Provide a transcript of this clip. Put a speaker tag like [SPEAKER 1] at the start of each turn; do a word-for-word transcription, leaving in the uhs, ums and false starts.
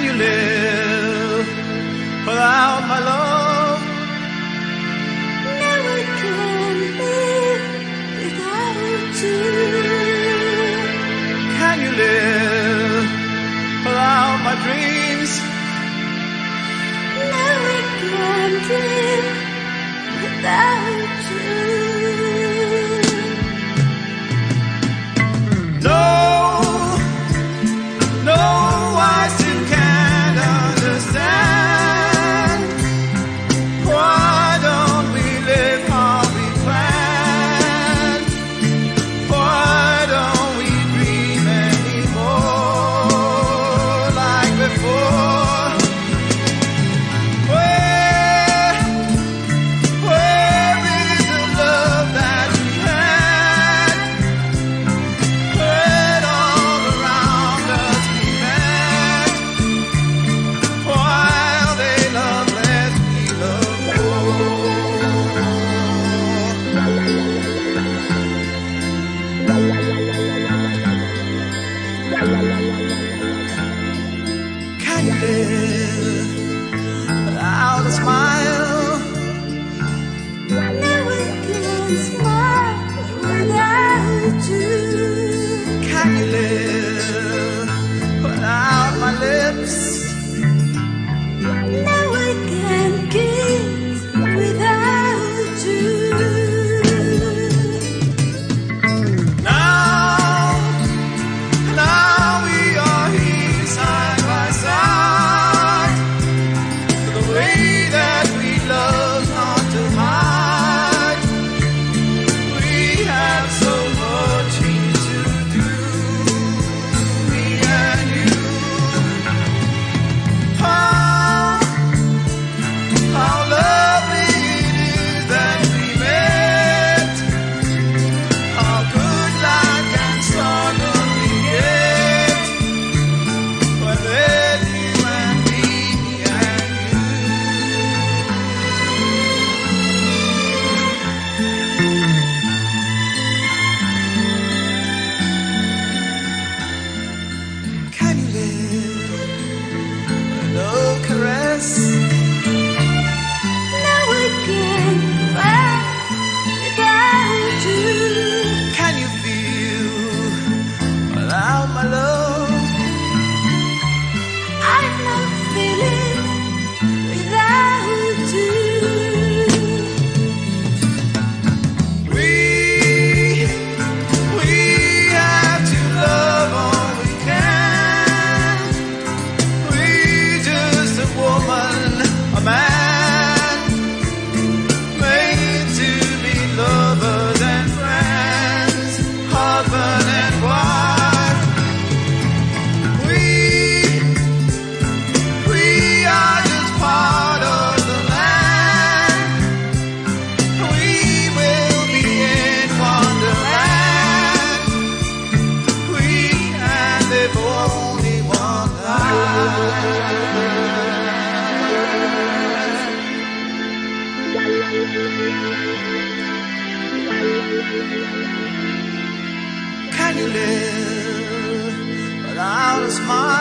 [SPEAKER 1] you live without my love?
[SPEAKER 2] Never can live without you.
[SPEAKER 1] Can you live without my dreams?
[SPEAKER 2] Never can live without you.
[SPEAKER 1] No, no, I still can't understand. Why don't we live how we planned? Why don't we dream anymore like before? Where, where is the love that we had? When all around us we met, while they love less, we love Can you live without a smile?
[SPEAKER 2] Never can smile without you.
[SPEAKER 1] Can you live without my lips?
[SPEAKER 2] Never can kiss without you.
[SPEAKER 1] Now, now we are here side by side. The way that we love not to hide. We have so much to do, me and you. How, how lovely it is that we met. How good life can suddenly get when there's you and me and you. Can you live with no caress?
[SPEAKER 2] Never can rest without you.
[SPEAKER 1] Can you feel without my love?
[SPEAKER 2] I'm not feeling without you.
[SPEAKER 1] We, we have to love all we can. We just a woman, a man, made to be lovers and friends, husband and wife. We, we are just part of the land. We will be in Wonderland. We can live only one life. Can you live without a smile?